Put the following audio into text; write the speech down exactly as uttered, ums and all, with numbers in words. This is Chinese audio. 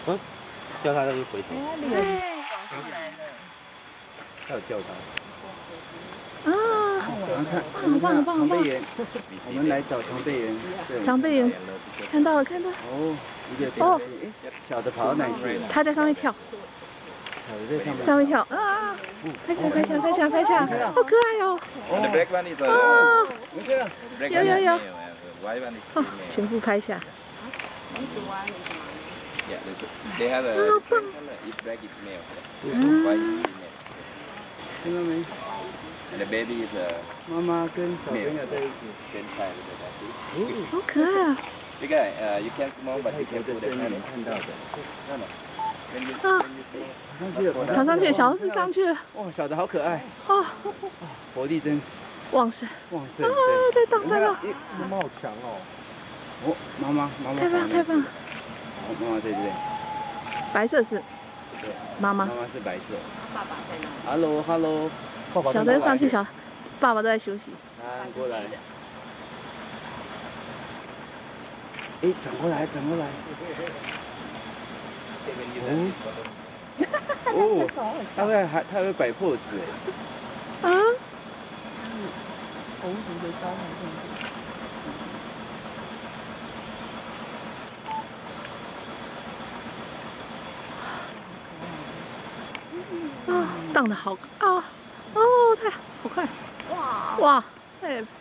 嗯，叫他他就回头。 对。 他有叫他。 啊， 看， 很棒很棒很棒！ 我们来找长背猿。 长背猿，看到了看到了。 哦，一个哦，小的跑到哪里去？ 它在上面跳。 小的在上面。 上面跳啊！拍下拍下拍下拍下，好可愛哦！ 哦， 有有有。哦，全部拍下。 Yeah, they have a oh, color. If black is male, yeah. White is female. 看到没？ And the baby is a 妈妈跟小朋友在一起。 same time with the baby. 好可爱啊！ Big guy, uh, you can small, but you can 的 put 身 the 影 hand. 看到的。 No, no. When you, 啊， when you see, 上去了， 爬上去，小猴子上去了。 哇，小的好可爱， 哦， 活力真旺盛。 旺盛。 啊，在荡在荡。 妈妈好强哦。 哦，妈妈，妈妈。 太棒太棒！ 好，妈妈在这边。 白色是妈妈， 妈妈是白色。爸爸在哪 ？Hello Hello， 小的上去，小爸爸都在休息。 来过来。哎，转过来，转过来。哦，哦，他会还他会摆 pose。 啊？ 红族的招牌。 啊，荡得好啊！哦，太好快！哇哇，太